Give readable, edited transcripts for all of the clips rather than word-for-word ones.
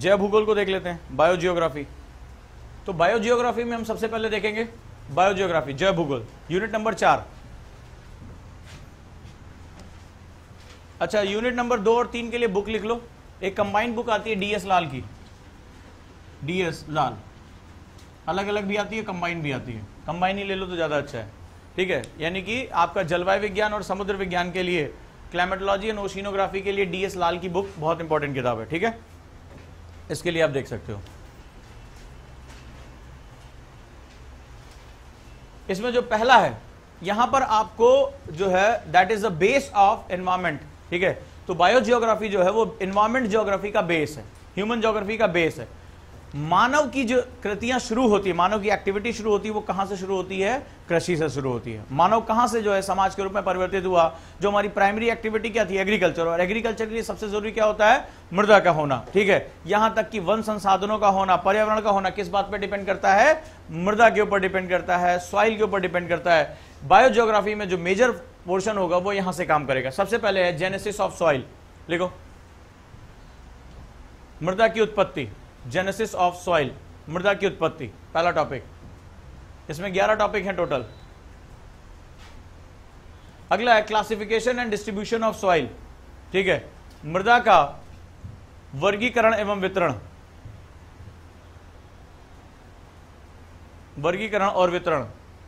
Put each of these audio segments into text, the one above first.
जैव भूगोल को देख लेते हैं, बायोजियोग्राफी। तो बायोजियोग्राफी में हम सबसे पहले देखेंगे बायोजियोग्राफी, जैव भूगोल, यूनिट नंबर 4। अच्छा, यूनिट नंबर 2 और 3 के लिए बुक लिख लो। एक कंबाइंड बुक आती है डीएस लाल की, डीएस लाल, अलग अलग भी आती है, कंबाइंड भी आती है। कंबाइंड ही ले लो तो ज़्यादा अच्छा है, ठीक है। यानी कि आपका जलवायु विज्ञान और समुद्र विज्ञान के लिए, क्लाइमेटोलॉजी एंड ओशिनोग्राफी के लिए डीएस लाल की बुक बहुत इंपॉर्टेंट किताब है, ठीक है। इसके लिए आप देख सकते हो। इसमें जो पहला है, यहां पर आपको जो है that is the base of environment, ठीक है। तो बायोजियोग्राफी जो है वो एनवायरमेंट ज्योग्राफी का बेस है, ह्यूमन ज्योग्राफी का बेस है। मानव की जो कृतियां शुरू होती है, मानव की एक्टिविटी शुरू होती है, वो कहां से शुरू होती है? कृषि से शुरू होती है। मानव कहां से जो है समाज के रूप में परिवर्तित हुआ? जो हमारी प्राइमरी एक्टिविटी क्या थी? एग्रीकल्चर। और एग्रीकल्चर के लिए सबसे जरूरी क्या होता है? मृदा का होना, ठीक है। यहां तक कि वन संसाधनों का होना, पर्यावरण का होना किस बात पर डिपेंड करता है? मृदा के ऊपर डिपेंड करता है, सॉइल के ऊपर डिपेंड करता है। बायोजियोग्राफी में जो मेजर पोर्शन होगा वो यहां से काम करेगा। सबसे पहले है जेनेसिस ऑफ सॉइल, लिखो, मृदा की उत्पत्ति, जेनेसिस ऑफ सॉइल, मृदा की उत्पत्ति, पहला टॉपिक। इसमें 11 टॉपिक हैं टोटल। अगला है classification and distribution of soil, ठीक है, मृदा का वर्गीकरण एवं वितरण, वर्गीकरण और वितरण।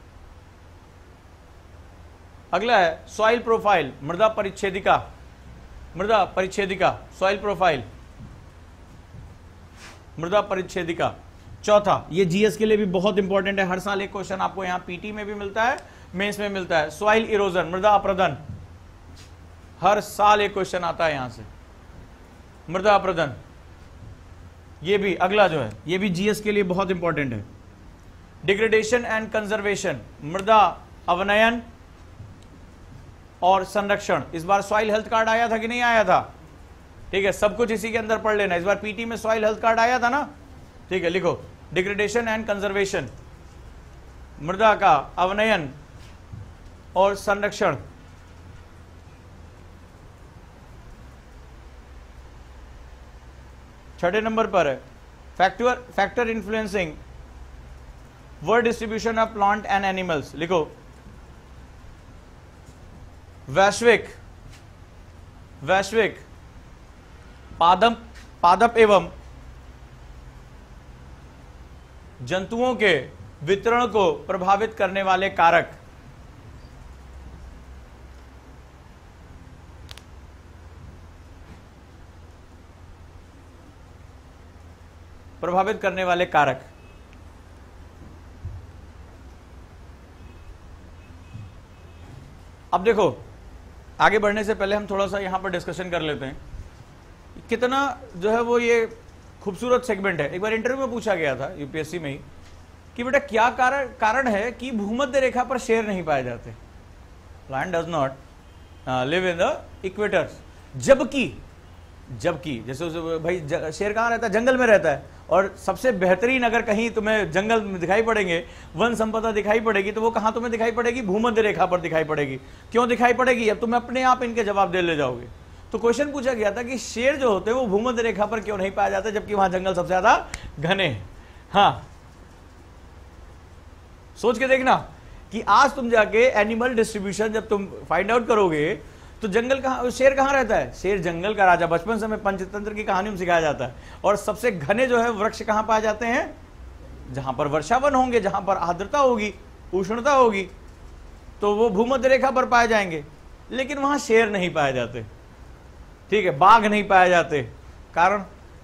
अगला है सॉइल प्रोफाइल, मृदा परिच्छेदिका, मृदा परिच्छेदिका, सॉइल प्रोफाइल, मृदा परिच्छेदिका। चौथा, ये जीएस के लिए भी बहुत इंपॉर्टेंट है, हर साल एक क्वेश्चन आपको यहां पीटी में भी मिलता है, मेंस में मिलता है। सॉइल इरोजन, मृदा अप्रदन, हर साल एक क्वेश्चन आता है यहां से, मृदा अप्रदन। ये भी अगला जो है, ये भी जीएस के लिए बहुत इंपॉर्टेंट है। डिग्रेडेशन एंड कंजर्वेशन, मृदा अवनयन और संरक्षण। इस बार सॉइल हेल्थ कार्ड आया था कि नहीं आया था? ठीक है, सब कुछ इसी के अंदर पढ़ लेना। इस बार पीटी में सॉइल हेल्थ कार्ड आया था ना, ठीक है, लिखो डिग्रेडेशन एंड कंजर्वेशन, मृदा का अवनयन और संरक्षण। छठे नंबर पर है factor influencing world distribution of plant and animals, लिखो वैश्विक पादप एवं जंतुओं के वितरण को प्रभावित करने वाले कारक। प्रभावित करने वाले कारक। अब देखो, आगे बढ़ने से पहले हम थोड़ा सा यहां पर डिस्कशन कर लेते हैं। कितना जो है वो ये खूबसूरत सेगमेंट है। एक बार इंटरव्यू में पूछा गया था यूपीएससी में ही कि बेटा क्या कारण है कि भूमध्य रेखा पर शेर नहीं पाए जाते? Plant does not live in the equators. जबकि जैसे भाई शेर कहाँ रहता है? जंगल में रहता है। और सबसे बेहतरीन अगर कहीं तुम्हें जंगल में दिखाई पड़ेंगे, वन संपदा दिखाई पड़ेगी, तो वो कहाँ तुम्हें दिखाई पड़ेगी? भूमध्य रेखा पर दिखाई पड़ेगी। क्यों दिखाई पड़ेगी? अब तुम अपने आप इनके जवाब दे ले जाओगे। तो क्वेश्चन पूछा गया था कि शेर जो होते हैं वो भूमध्य रेखा पर क्यों नहीं पाया जाता, जबकि वहां जंगल सबसे ज्यादा घने हैं। हाँ, सोच के देखना कि आज तुम जाके एनिमल डिस्ट्रीब्यूशन जब तुम फाइंड आउट करोगे तो जंगल कहां, शेर कहां रहता है? शेर जंगल का राजा। बचपन से हमें पंचतंत्र की कहानी में सिखाया जाता है। और सबसे घने जो है वृक्ष कहां पाए जाते हैं? जहां पर वर्षावन होंगे, जहां पर आर्द्रता होगी, उष्णता होगी, तो वो भूमध्य रेखा पर पाए जाएंगे। लेकिन वहां शेर नहीं पाए जाते, ठीक है, बाघ नहीं पाए जाते। कारण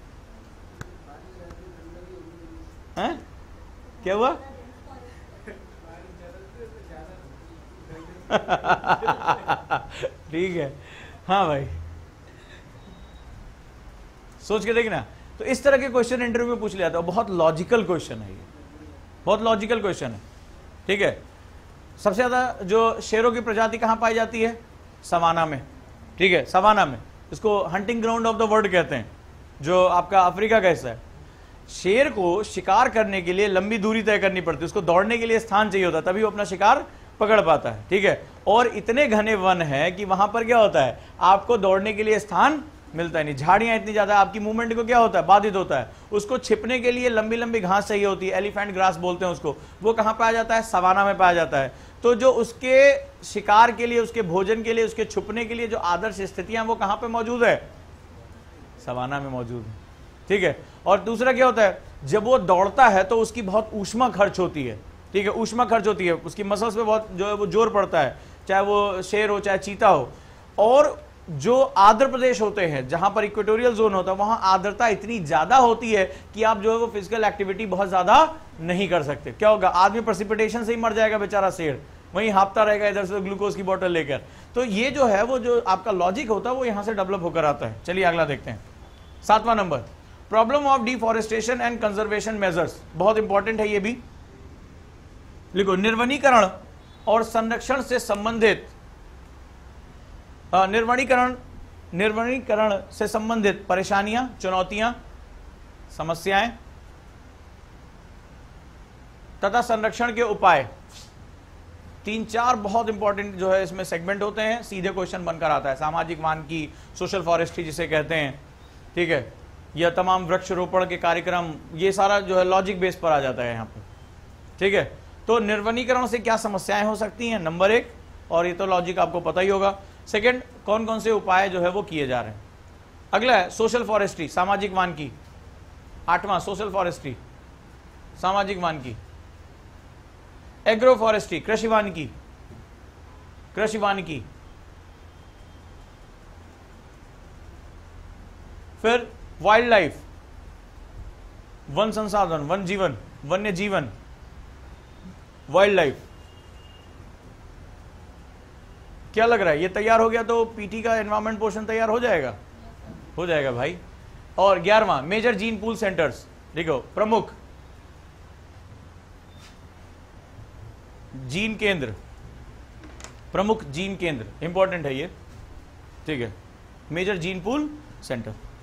है? क्या हुआ? ठीक है, हाँ भाई, सोच के देखना। तो इस तरह के क्वेश्चन इंटरव्यू में पूछ लिया था। बहुत लॉजिकल क्वेश्चन है ये, बहुत लॉजिकल क्वेश्चन है, ठीक है। सबसे ज्यादा जो शेरों की प्रजाति कहां पाई जाती है? सवाना में, ठीक है, सवाना में। इसको hunting ground of the world कहते हैं, जो आपका अफ्रीका का हिस्सा है। शेर को शिकार करने के लिए लंबी दूरी तय करनी पड़ती है, उसको दौड़ने के लिए स्थान चाहिए होता है, तभी वो अपना शिकार पकड़ पाता है, ठीक है। और इतने घने वन है कि वहां पर क्या होता है? आपको दौड़ने के लिए स्थान मिलता ही नहीं। झाड़ियां इतनी ज्यादा, आपकी मूवमेंट को क्या होता है, बाधित होता है। उसको छिपने के लिए लंबी लंबी घास चाहिए होती है, एलिफेंट ग्रास बोलते हैं उसको। वो कहां पाया जाता है, सवाना में पाया जाता है। तो जो उसके शिकार के लिए, उसके भोजन के लिए, उसके छुपने के लिए जो आदर्श स्थितियां वो कहां पे मौजूद है, सवाना में मौजूद है। ठीक है। और दूसरा क्या होता है, जब वो दौड़ता है तो उसकी बहुत ऊष्मा खर्च होती है। ठीक है, ऊष्मा खर्च होती है, उसकी मसल्स पे बहुत जो है वो जोर पड़ता है, चाहे वो शेर हो चाहे चीता हो। और जो आर्द्र प्रदेश होते हैं, जहां पर इक्वेटोरियल जोन होता है, वहां आर्द्रता इतनी ज्यादा होती है कि आप जो है वो फिजिकल एक्टिविटी बहुत ज्यादा नहीं कर सकते। क्या होगा, आदमी प्रेसिपिटेशन से ही मर जाएगा बेचारा, शेर वहीं हाँपता रहेगा इधर से ग्लूकोज की बोतल लेकर। तो ये जो है वो जो आपका लॉजिक होता है वो यहां से डेवलप होकर आता है। चलिए अगला देखते हैं, 7वां नंबर, problem of deforestation and conservation measures. बहुत इंपॉर्टेंट है ये भी, लिखो, निर्वनीकरण और संरक्षण से संबंधित निर्वनीकरण से संबंधित परेशानियां, चुनौतियां, समस्याएं तथा संरक्षण के उपाय। 3-4 बहुत इंपॉर्टेंट जो है इसमें सेगमेंट होते हैं, सीधे क्वेश्चन बनकर आता है। सामाजिक वानिकी, सोशल फॉरेस्ट्री जिसे कहते हैं, ठीक है, यह तमाम वृक्षारोपण के कार्यक्रम, ये सारा जो है लॉजिक बेस पर आ जाता है यहाँ पे। ठीक है, तो निर्वनीकरण से क्या समस्याएं हो सकती हैं, नंबर 1, और ये तो लॉजिक आपको पता ही होगा। सेकंड, कौन कौन से उपाय जो है वो किए जा रहे हैं। अगला है सोशल फॉरेस्ट्री, सामाजिक वानिकी। 8वां, सोशल फॉरेस्ट्री, सामाजिक वानिकी। एग्रो फॉरेस्ट्री, कृषि वानिकी, कृषि वानिकी। फिर वाइल्ड लाइफ, वन संसाधन, वन जीवन, वन्य जीवन, वाइल्ड लाइफ। क्या लग रहा है, ये तैयार हो गया तो पीटी का एनवायरमेंट पोर्शन तैयार हो जाएगा, हो जाएगा भाई। और 11वां, मेजर जीन पूल सेंटर्स। देखो, प्रमुख जीन केंद्र, प्रमुख जीन केंद्र, इंपॉर्टेंट है ये। ठीक है, मेजर जीन पूल सेंटर।